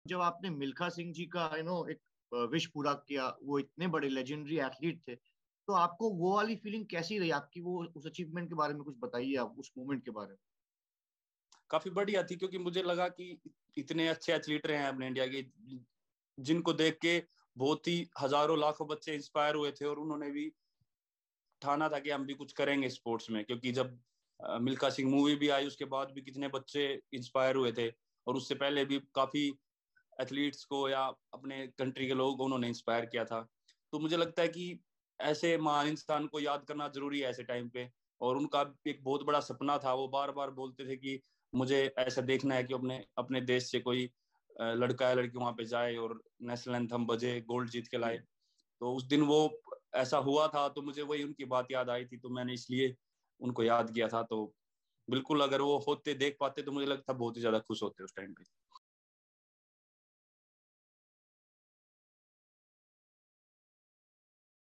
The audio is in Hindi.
जब आपने मिल्खा सिंह जी का एक विश पूरा किया, वो इतने बड़े लेजेंडरी एथलीट थे, तो आपको वो वाली फीलिंग कैसी रही आपकी? वो उस अचीवमेंट के बारे में कुछ बताइए, आप उस मोमेंट के बारे में। काफी बढ़िया थी, क्योंकि मुझे लगा कि इतने अच्छे एथलीट रहे हैं अपने इंडिया के, जिनको देख के बहुत ही हजारों लाखों बच्चे इंस्पायर हुए थे, और उन्होंने भी ठाना था कि हम भी कुछ करेंगे स्पोर्ट्स में। क्योंकि जब मिल्खा सिंह मूवी भी आई, उसके बाद भी कितने बच्चे इंस्पायर हुए थे, और उससे पहले भी काफी एथलीट्स को या अपने कंट्री के लोगों को उन्होंने इंस्पायर किया था। तो मुझे लगता है कि ऐसे महान इंसान को याद करना जरूरी है ऐसे टाइम पे। और उनका एक बहुत बड़ा सपना था, वो बार बार बोलते थे कि मुझे ऐसा देखना है कि अपने अपने देश से कोई लड़का या लड़की वहां पे जाए और नेशनल एंथम बजे, गोल्ड जीत के लाए। तो उस दिन वो ऐसा हुआ था, तो मुझे वही उनकी बात याद आई थी, तो मैंने इसलिए उनको याद किया था। तो बिल्कुल, अगर वो होते देख पाते तो मुझे लगता बहुत ही ज्यादा खुश होते उस टाइम पे।